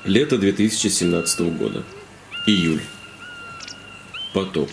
Лето 2017 года. Июль. Потоп.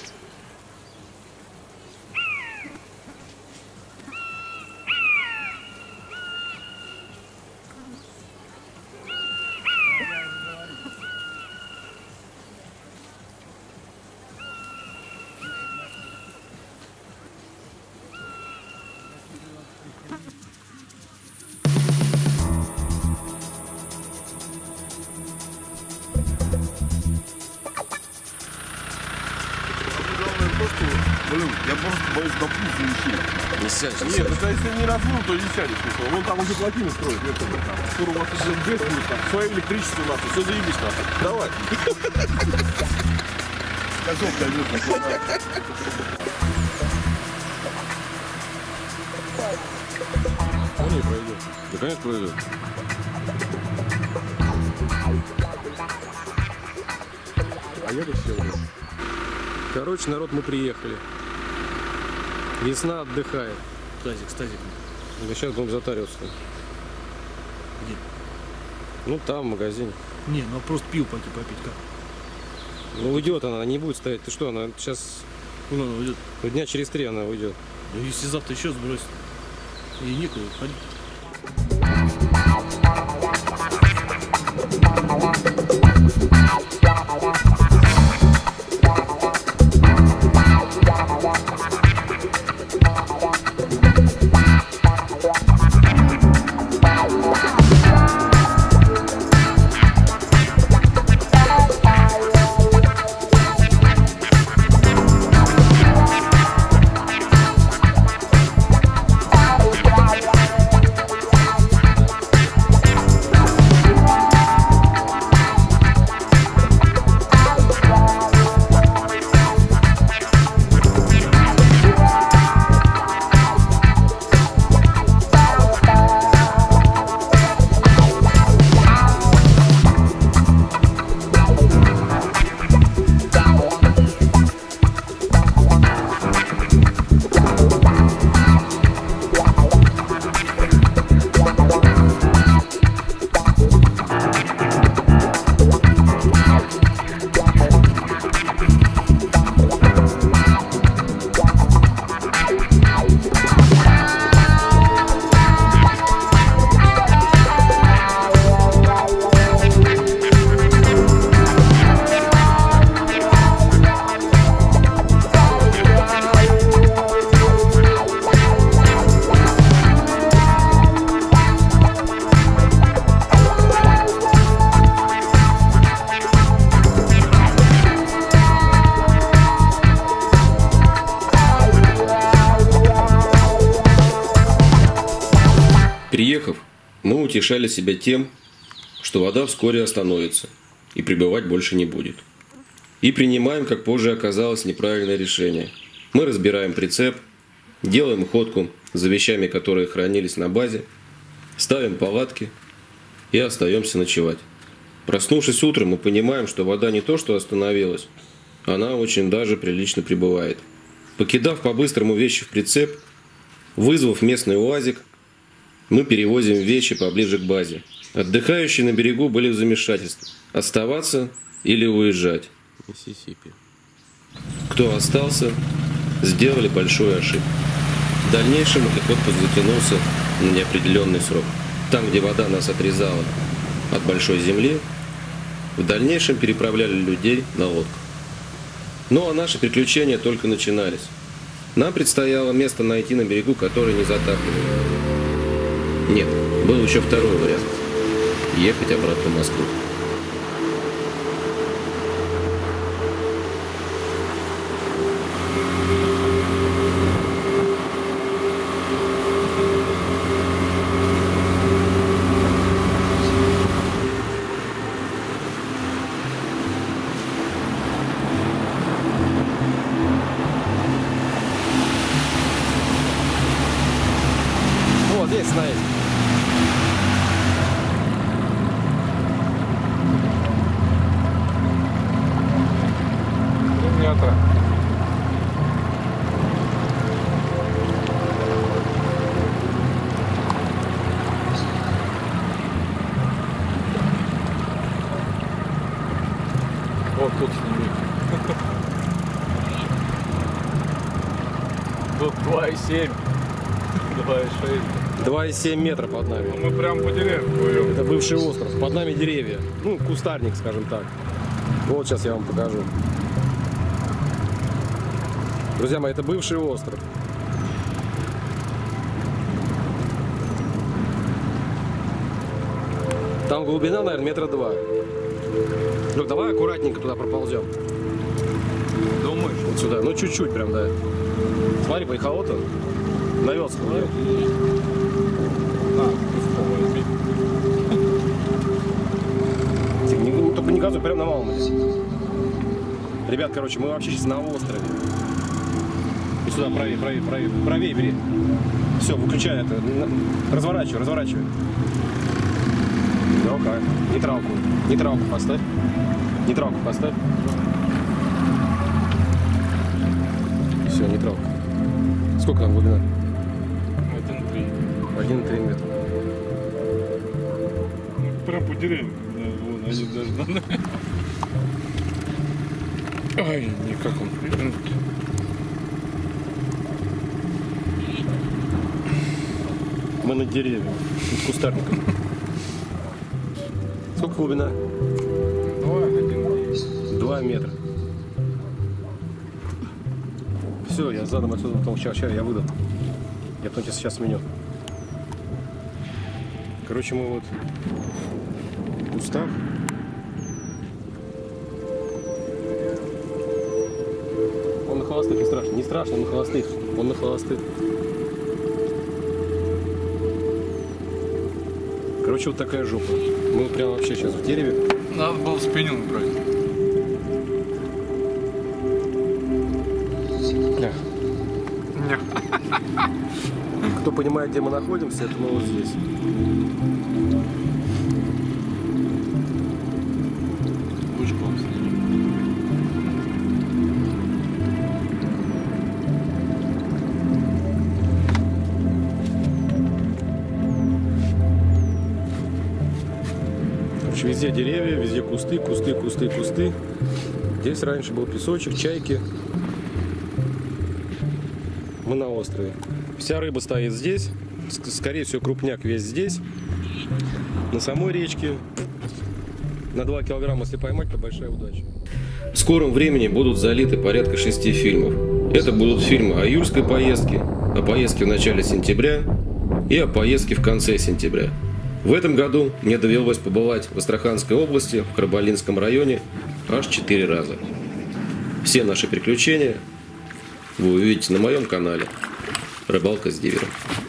Блин, я просто боюсь до пуза ищи. Не сядь, не Нет, сядь. это если не размыл, то не сядешь. Вон там уже плотину строят. Скоро у вас уже ГЭС будет там. Свое электричество нахуй. Все заебись нахуй. Давай. Козел дойдет. Он не пройдет. Да, конечно, пройдет. А я бы все. Короче, народ, мы приехали. Весна отдыхает. Стазик. Да сейчас будем затариваться. Где? Ну там, в магазине. Не, ну просто пиво пойти попить как? Ну уйдет она не будет стоять. Ты что, она сейчас Куда она уйдет? дня через 3 она уйдет. Да если завтра еще сбросит. Ей некуда ходить. Приехав, мы утешали себя тем, что вода вскоре остановится и прибывать больше не будет. И принимаем, как позже оказалось, неправильное решение. Мы разбираем прицеп, делаем ходку за вещами, которые хранились на базе, ставим палатки и остаемся ночевать. Проснувшись утром, мы понимаем, что вода не то что остановилась, она очень даже прилично прибывает. Покидав по-быстрому вещи в прицеп, вызвав местный УАЗик, мы перевозим вещи поближе к базе. Отдыхающие на берегу были в замешательстве. Оставаться или уезжать. Миссисипи. Кто остался, сделали большую ошибку. В дальнейшем их отпуск затянулся на неопределенный срок. Там, где вода нас отрезала от большой земли, в дальнейшем переправляли людей на лодках. Ну а наши приключения только начинались. Нам предстояло место найти на берегу, которое не затапливало. Нет, был еще второй вариант. Ехать обратно в Москву. Вот, здесь стоит. Вот тут сними. Тут 2,7. 2,6. 2,7 метра под нами. Мы прям по деревне вдвоем. Это бывший остров. Под нами деревья. Ну, кустарник, скажем так. Вот сейчас я вам покажу. Друзья мои, это бывший остров. Там глубина, наверное, метра 2. Люк, давай аккуратненько туда проползем. Думаешь? Вот сюда. Ну, чуть-чуть прям, да. Смотри, поехал он. Навелся. Только не газуй, прям на малом. Ребят, короче, мы вообще сейчас на острове. И сюда, правее, правее, правее. Правее бери. Все, выключай это. Разворачивай, разворачивай. Ну как? Нейтралку. Нейтралку поставь. Нейтралку поставь. Все, нейтралка. Сколько там глубина? 1,3. 1,3 метра. Прям по деревне. Да, вон, они даже... Ай, никак он прыгнет. Мы на деревьях. С кустарником. Сколько глубина? 2 метра. Все, я задам отсюда, потом сейчас я выйду. Я потом тебя сейчас сменю. Короче, мы вот в кустах. Он на холостых, не страшно. Не страшно, он на холостых. Он на холостых. Короче, вот такая жопа. Мы вот прям вообще сейчас в дереве. Надо было спиннинг брать. Кто понимает, где мы находимся, это мы вот здесь. Лучком сними. Короче, везде деревья, везде кусты, кусты, кусты, кусты. Здесь раньше был песочек, чайки. Мы на острове. Вся рыба стоит здесь. Скорее всего, крупняк весь здесь. На самой речке. На 2 килограмма, если поймать, то большая удача. В скором времени будут залиты порядка 6 фильмов. Это будут фильмы о июльской поездке, о поездке в начале сентября и о поездке в конце сентября. В этом году мне довелось побывать в Астраханской области, в Карбалинском районе аж 4 раза. Все наши приключения вы увидите на моем канале «Рыбалка с Дивером».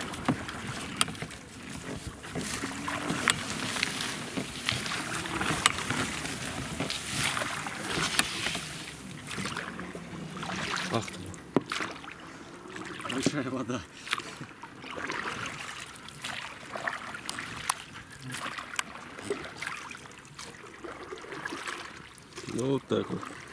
Ах ты. Большая вода. Ну вот так вот.